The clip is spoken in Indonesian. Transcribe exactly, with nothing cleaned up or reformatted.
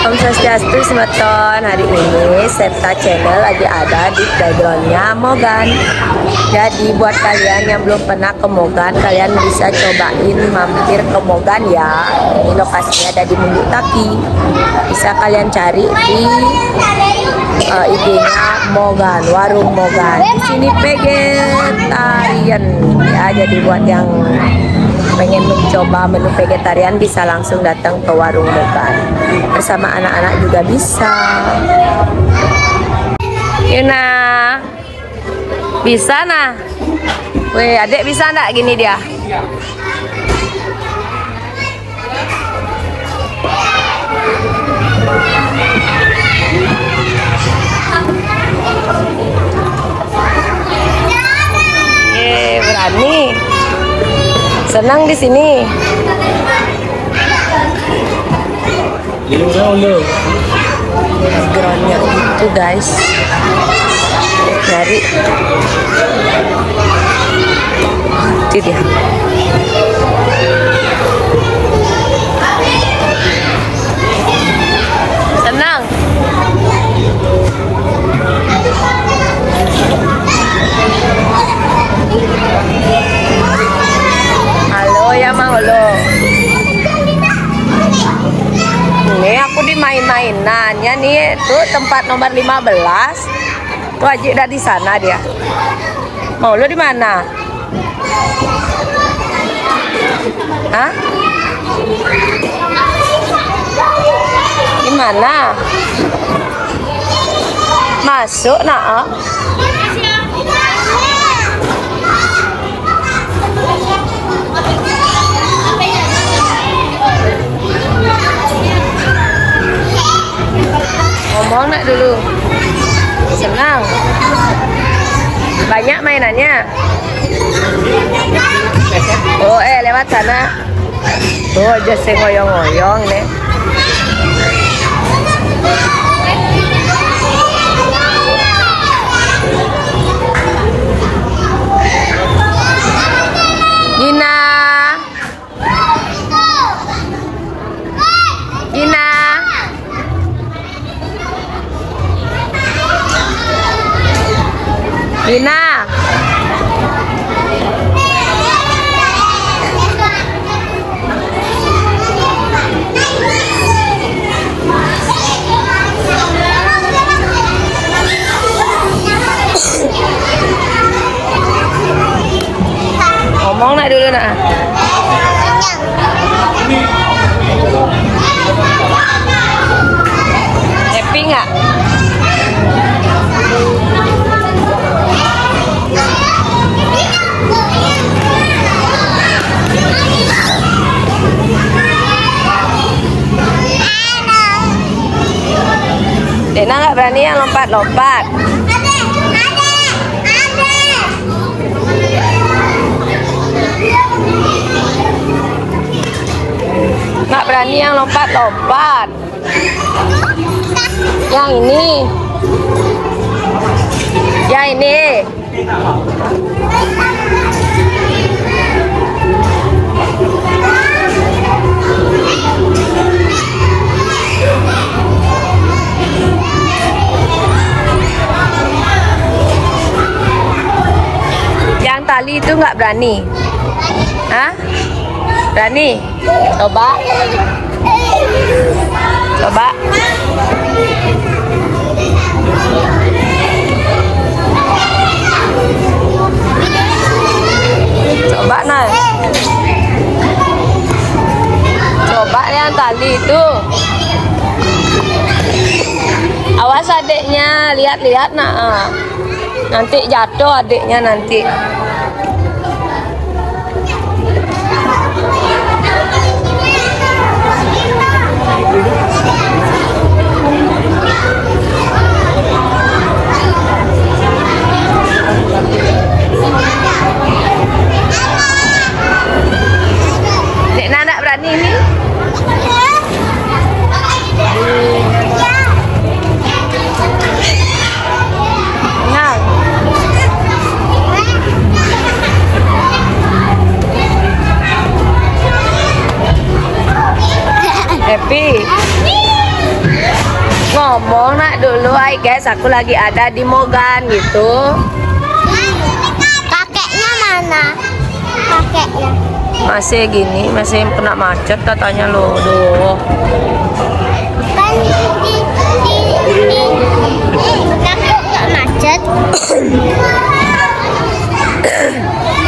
Om Swastiastu semeton. Hari ini Septa Channel lagi ada di backgroundnya Mogan. Jadi buat kalian yang belum pernah ke Mogan, kalian bisa cobain mampir ke Mogan ya. Ini lokasinya ada di Munduk Taki. Bisa kalian cari di uh, I G-nya Mogan, warung Mogan. Di sini vegetarian ya. Jadi buat yang pengen mencoba menu vegetarian bisa langsung datang ke warung Mogan. Bersama anak-anak juga bisa. Yuna, bisa nah? Weh, adik bisa nggak gini dia? Ye, berani. Senang di sini. Backgroundnya gitu guys. Dari itu dia. Senang. Halo ya Mang Halo. Ini aku di main-mainannya nih, tuh tempat nomor lima belas. Tuh Aji udah di sana dia. Mau lo di mana? Hah? Di mana? Masuk nak? Ngomong nak dulu. Senang. Banyak mainannya. Oh eh lewat sana. Tuh aja sih ngoyong-ngoyong nih. Gina. Gina. Gina. Ngomong nak dulu nak. Happy nggak? Dena nggak berani yang lompat-lompat. Nggak berani yang lompat-lompat. Yang ini. Yang ini. Yang tali itu nggak berani. Hah? Berani? Coba. Coba. Coba nah. Coba yang tali itu. Awas adiknya, lihat-lihat nah. Nanti jatuh adiknya nanti. Dek Nana berani ini? Tenang. ngomong nak dulu, ay guys, aku lagi ada di Mogan gitu. Kakeknya mana? Kakeknya. Masih gini, masih kena macet katanya lo, doh. Kan di di di kakek nggak macet.